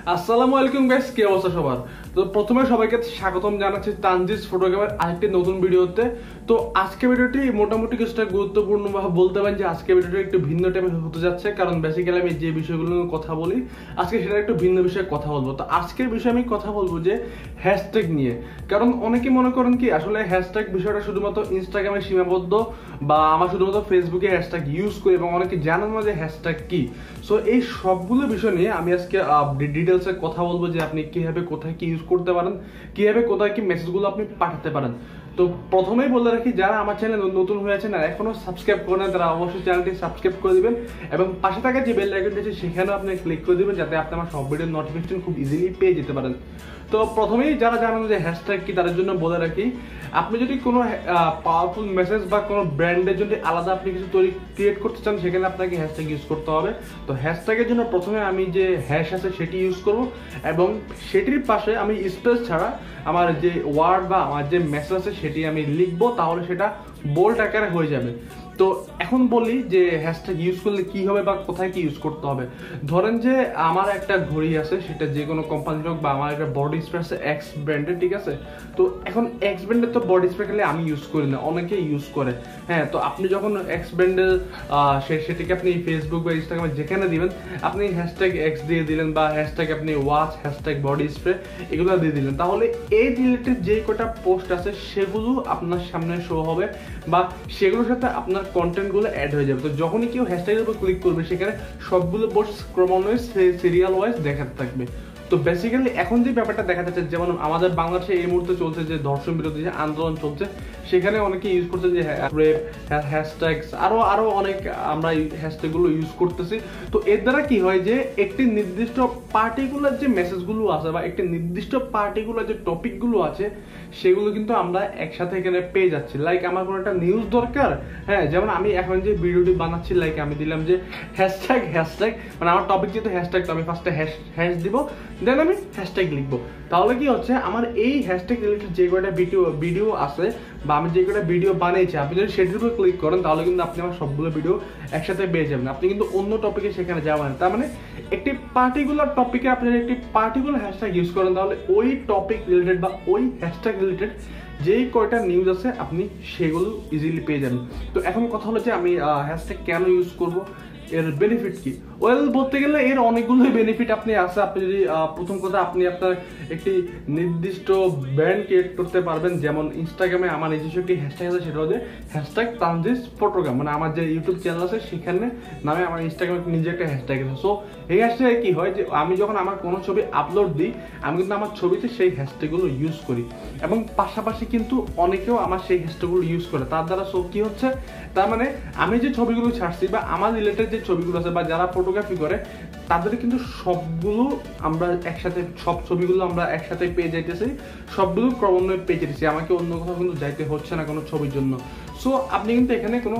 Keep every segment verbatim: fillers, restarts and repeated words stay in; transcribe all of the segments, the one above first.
আসসালামু আলাইকুম গাইস, কি অবস্থা সবার? তো প্রথমে সবাইকে স্বাগতম জানাচ্ছি তানজিস ফটোগ্রাফার আরেকটি নতুন ভিডিওতে। তো আজকে ভিডিওটি মোটামুটি কিছুটা গুরুত্বপূর্ণ বা বলতে পারেন যে আজকে ভিডিওটি একটু ভিন্ন টাইপের হতে যাচ্ছে, কারণ বেসিক্যালি আমি যে বিষয়গুলো নিয়ে কথা বলি আজকে সেটা একটু ভিন্ন বিষয়ে কথা বলবো। তো আজকের বিষয়ে আমি কথা বলবো যে হ্যাশট্যাগ নিয়ে, কারণ অনেকে মনে করেন কি আসলে হ্যাশট্যাগ বিষয়টা শুধুমাত্র ইনস্টাগ্রামে সীমাবদ্ধ বা আমরা শুধুমাত্র ফেসবুকে হ্যাশট্যাগ ইউজ করি এবং অনেকে জানেন না যে হ্যাশট্যাগ কি। সো এই সবগুলো বিষয় নিয়ে আমি আজকে ডিটেলসে কথা বলবো যে আপনি কিভাবে কোথায় কি ইউজ করতে পারেন, কিভাবে কোথায় কি মেসেজগুলো আপনি পাঠাতে পারেন। তো প্রথমেই বলে রাখি, যারা আমার চ্যানেল নতুন হয়ে আছেন আর এখনো সাবস্ক্রাইব করেন তারা অবশ্যই চ্যানেলটি সাবস্ক্রাইব করে দিবেন এবং পাশে থাকা যে বেল আইকনটি আছে সেখানেও আপনি ক্লিক করে দিবেন যাতে আপনি আমার সব ভিডিওর নোটিফিকেশন খুব ইজিলি পেয়ে যেতে পারেন। তো প্রথমেই যারা জানেন যে হ্যাশট্যাগ কি তাদের জন্য বলে রাখি, আপনি যদি কোনো পাওয়ারফুল মেসেজ বা কোনো ব্র্যান্ডের জন্য আলাদা আপনি কিছু তৈরি ক্রিয়েট করতে চান সেখানে আপনাকে হ্যাশট্যাগ ইউজ করতে হবে। তো হ্যাশট্যাগের জন্য প্রথমে আমি যে হ্যাশ আছে সেটি ইউজ করব এবং সেটির পাশে আমি স্পেস ছাড়া আমার যে ওয়ার্ড বা আমার যে মেসেজ আছে সেটি আমি লিখবো, তাহলে সেটা বোল্ড আকারে হয়ে যাবে। তো এখন বলি যে হ্যাশট্যাগ ইউজ করলে কি হবে বা কোথায় কি ইউজ করতে হবে। ধরেন যে আমার একটা ঘড়ি আছে, সেটা যে কোনো কোম্পানির হোক বা আমার একটা বডি স্প্রে আছে এক্স ব্র্যান্ডের, ঠিক আছে? তো এখন এক্স ব্র্যান্ডের তো বডি স্প্রে খেলে আমি ইউজ করি না, অনেকে ইউজ করে। হ্যাঁ, তো আপনি যখন এক্স ব্র্যান্ডের সেটিকে আপনি ফেসবুক বা ইনস্টাগ্রামে যেখানে দিবেন আপনি হ্যাশট্যাগ এক্স দিয়ে দিলেন বা হ্যাশট্যাগ আপনি ওয়াচ, হ্যাশট্যাগ বডি স্প্রে এগুলো দিয়ে দিলেন, তাহলে এই রিলেটেড যে কটা পোস্ট আছে সেগুলো আপনার সামনে শো হবে বা সেগুলোর সাথে আপনার কন্টেন্টগুলো অ্যাড হয়ে যাবে। তো যখনই কেউ হ্যাশট্যাগের উপর ক্লিক করবে সেখানে সবগুলো পোস্ট ক্রমান্বয়ে সিরিয়াল ওয়াইজ দেখাতে থাকবে। তো বেসিক্যালি এখন যে ব্যাপারটা দেখা যাচ্ছে, যেমন আমাদের বাংলাদেশে এই মুহূর্তে চলছে যে ধর্ষণ বিরোধী যে আন্দোলন চলছে, সেখানে অনেকে ইউজ করছে যে হ্যাশট্যাগস আরো আরো অনেক আমরা হ্যাশট্যাগুলো ইউজ করতেছি। তো এর দ্বারা কি হয় যে একটি নির্দিষ্ট পার্টিকুলার যে মেসেজগুলো আছে বা একটি নির্দিষ্ট পার্টিকুলার যে টপিকগুলো আছে সেগুলো কিন্তু আমরা একসাথে এখানে পেয়ে যাচ্ছি। লাইক আমার কোনো একটা নিউজ দরকার, হ্যাঁ, যেমন আমি এখন যে ভিডিওটি বানাচ্ছি, লাইক আমি দিলাম যে হ্যাশট্যাগ হ্যাশট্যাগ মানে আমার টপিক যেহেতু হ্যাশট্যাগ, তো আমি ফার্স্টে হ্যাশ হ্যাশ দিব, দেন আমি হ্যাশট্যাগ লিখবো। তাহলে কি হচ্ছে, আমার এই হ্যাশট্যাগ রিলেটেড যে কয়টা ভিডিও ভিডিও আছে বা আমি যে কয়টা ভিডিও বানিয়েছি আপনি যদি সেটির উপর ক্লিক করেন তাহলে কিন্তু আপনি আমার সবগুলো ভিডিও একসাথে পেয়ে যাবেন। আপনি কিন্তু অন্য টপিকে সেখানে যাবেন, তার মানে একটি পার্টিকুলার টপিকে আপনি একটি পার্টিকুলার হ্যাশট্যাগ ইউজ করেন তাহলে ওই টপিক রিলেটেড বা ওই হ্যাশট্যাগ রিলেটেড যেই কয়টা নিউজ আছে আপনি সেগুলো ইজিলি পেয়ে যাবেন। তো এখন কথা হলো যে আমি হ্যাশট্যাগ কেন ইউজ করব, এর বেনিফিট কি? ওয়েল, বলতে গেলে এর অনেকগুলো বেনিফিট আপনি আছে। আপনি যদি প্রথম কথা আপনি আপনার একটি নির্দিষ্ট ব্র্যান্ড ক্রিয়েট করতে পারবেন, যেমন ইনস্টাগ্রামে আমার নিজস্ব একটি হ্যাশট্যাগ আছে, সেটা হচ্ছে হ্যাশট্যাগ তানজিস ফটোগ্রাম, মানে আমার যে ইউটিউব চ্যানেল আছে সেখানে নামে আমার ইনস্টাগ্রামে নিজে একটা হ্যাশট্যাগ আছে। সো এই হ্যাশট্যাগে কি হয় যে আমি যখন আমার কোনো ছবি আপলোড দিই আমি কিন্তু আমার ছবিতে সেই হ্যাশট্যাগুলো ইউজ করি এবং পাশাপাশি কিন্তু অনেকেও আমার সেই হ্যাশট্যাগুলো ইউজ করে। তার দ্বারা সো কি হচ্ছে, তার মানে আমি যে ছবিগুলো ছাড়ছি বা আমার রিলেটেড যে ছবিগুলো আছে বা যারা ফটোগ্রাফি করে তাদের কিন্তু সবগুলো আমরা একসাথে, সব ছবিগুলো আমরা একসাথে পেয়ে যাইতেছি, সবগুলো ক্রমান্বয়ে পেয়ে যেতেছি, আমাকে অন্য কোথাও কিন্তু যাইতে হচ্ছে না কোনো ছবির জন্য। সো আপনি কিন্তু এখানে কোনো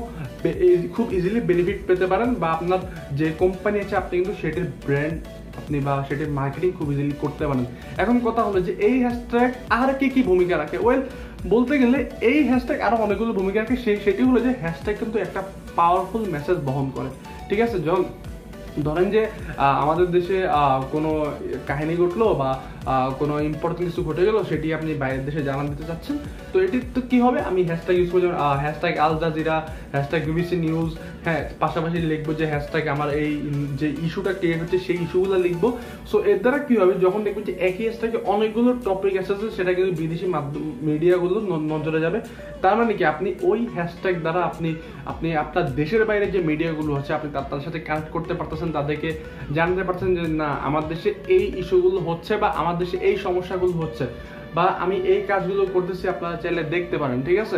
খুব ইজিলি বেনিফিট পেতে পারেন বা আপনার যে কোম্পানি আছে আপনি কিন্তু সেটির ব্র্যান্ড আপনি বা সেটির মার্কেটিং খুব ইজিলি করতে পারেন। এখন কথা হলো যে এই হ্যাশট্যাগ আর কি কি ভূমিকা রাখে। ওয়েল, বলতে গেলে এই হ্যাশট্যাগ আরো অনেকগুলো ভূমিকা রাখে। সেই সেটি হলো যে হ্যাশট্যাগ কিন্তু একটা পাওয়ারফুল মেসেজ বহন করে, ঠিক আছে? যখন ধরেন যে আমাদের দেশে কোনো কাহিনী ঘটলো বা কোনো ইম্পর্টেন্ট কিছু ঘটে গেল, সেটি আপনি বাইরের দেশে জানান দিতে চাচ্ছেন, তো এটি তো কি হবে, আমি হ্যাশট্যাগ ইউজ করবো, hashtag Al Jazeera, hashtag BBC news, হ্যাঁ, পাশাপাশি লিখবো যে হ্যাশট্যাগ আমার এই যে ইস্যুটা ক্রিয়েট হচ্ছে সেই ইস্যুগুলো লিখবো। সো এর দ্বারা কি হবে, যখন দেখবেন যে একই হ্যাশট্যাগে অনেকগুলো টপিক এসেছে সেটা কিন্তু বিদেশি মাধ্যম মিডিয়াগুলো নজরে যাবে। তার মানে কি আপনি ওই হ্যাশট্যাগ দ্বারা আপনি আপনি আপনার দেশের বাইরে যে মিডিয়াগুলো হচ্ছে আপনি তাদের সাথে কানেক্ট করতে পারতেছেন, তাদেরকে জানতে পারছেন যে না আমার দেশে এই ইস্যুগুলো হচ্ছে বা আমার দেশে এই সমস্যাগুলো হচ্ছে বা আমি এই কাজগুলো করতেছি, আপনারা চাইলে দেখতে পারেন, ঠিক আছে?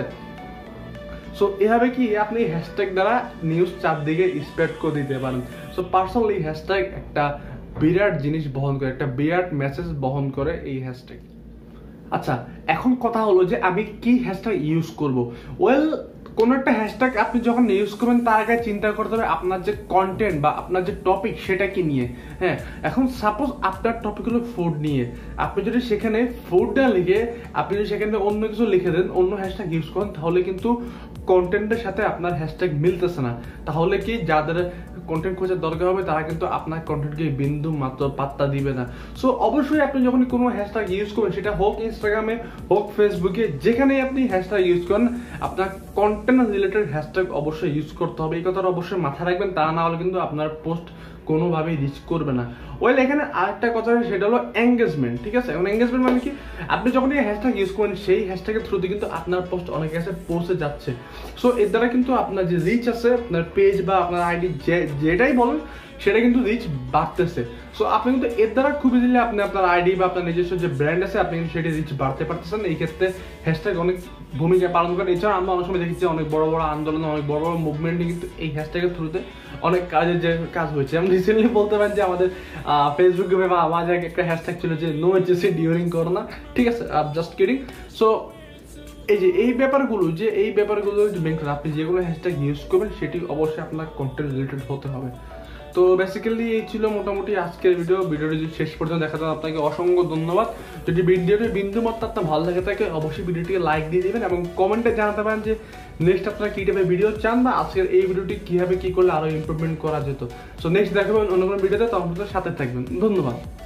সো এভাবে কি আপনি হ্যাশট্যাগ দ্বারা নিউজ চারদিকে স্প্রেড করে দিতে পারেন। সো পার্সোনালি হ্যাশট্যাগ একটা বিরাট জিনিস বহন করে, একটা বিরাট মেসেজ বহন করে এই হ্যাশট্যাগ। আচ্ছা, এখন কথা হলো যে আমি কি হ্যাশট্যাগ ইউজ করব। ওয়েল, কোন একটা হ্যাশট্যাগ আপনি যখন ইউজ করবেন তার আগে চিন্তা করতে হবে আপনার যে কন্টেন্ট বা আপনার যে টপিক সেটা কি নিয়ে। হ্যাঁ, এখন সাপোজ আপনার টপিক হলো ফুড নিয়ে, আপনি যদি সেখানে ফুড না লিখে আপনি যদি সেখানে অন্য কিছু লিখে দেন, অন্য হ্যাশট্যাগ ইউজ করেন, তাহলে কিন্তু কন্টেন্টের সাথে আপনার হ্যাশট্যাগ মিলতেছে না। তাহলে কি যাদের কন্টেন্ট খোঁজার দরকার হবে তারা কিন্তু আপনার কন্টেন্টকে বিন্দু মাত্র পাত্তা দিবে না। সো অবশ্যই আপনি যখন কোনো হ্যাশট্যাগ ইউজ করবেন, সেটা হোক ইনস্টাগ্রামে হোক ফেসবুকে, যেখানেই আপনি হ্যাশট্যাগ ইউজ করেন আপনার কন্টেন্ট রিলেটেড হ্যাশট্যাগ অবশ্যই ইউজ করতে হবে। এই কথাটা অবশ্যই মাথায় রাখবেন, তা না হলে কিন্তু আপনার পোস্ট কোনোভাবেই রিচ করবে না। ওয়েল এখানে আরেকটা কথা সেটা হলো এঙ্গেজমেন্ট, ঠিক আছে? এখন এঙ্গেজমেন্ট মানে কি, আপনি যখন এই হ্যাশট্যাগ ইউজ করেন সেই হ্যাশট্যাগের থ্রুতে কিন্তু আপনার পোস্ট অনেক কাছে পৌঁছে যাচ্ছে। সো এর দ্বারা কিন্তু আপনার যে রিচ আছে, আপনার পেজ বা আপনার আইডি যেটাই বলেন সেটা কিন্তু রিচ বাড়তেছে। সো আপনি কিন্তু এর দ্বারা খুব ইজিলি আপনি আপনার আইডি বা আপনার নিজস্ব যে ব্র্যান্ড আছে আপনি কিন্তু সেটি রিচ বাড়তে পারতেছেন। এই ক্ষেত্রে হ্যাশট্যাগ অনেক ভূমিকা পালন করে। এছাড়া আমরা অনেক সময় দেখেছি অনেক বড় বড় আন্দোলন, অনেক বড় বড় মুভমেন্টে কিন্তু এই হ্যাশট্যাগের থ্রুতে অনেক কাজের যে কাজ হয়েছে। আমি রিসেন্টলি বলতে পারেন যে আমাদের ফেসবুকে বা আমাদের একটা হ্যাশট্যাগ ছিল যে নো এইচএসসি ডিউরিং করোনা, ঠিক আছে? Just kidding. সো এই যে এই ব্যাপারগুলো যে এই ব্যাপারগুলো মেনটেন, আপনি যেগুলো হ্যাশট্যাগ ইউজ করবেন সেটি অবশ্যই আপনার কন্টেন্ট রিলেটেড হতে হবে। তো বেসিক্যালি এই ছিল মোটামুটি আজকের ভিডিও। ভিডিওটি যদি শেষ পর্যন্ত দেখার জন্য আপনাকে অসংখ্য ধন্যবাদ। যদি ভিডিওটি বিন্দু মাত্র আপনার ভালো লাগে থাকে অবশ্যই ভিডিওটিকে লাইক দিয়ে দেবেন এবং কমেন্টে জানাতে পারেন যে নেক্সট আপনারা কী টাইপের ভিডিও চান বা আজকের এই ভিডিওটি কীভাবে কী করলে আরও ইমপ্রুভমেন্ট করা যেত। সো নেক্সট দেখাবেন অন্য কোনো ভিডিওতে, তখন সাথে থাকবেন। ধন্যবাদ।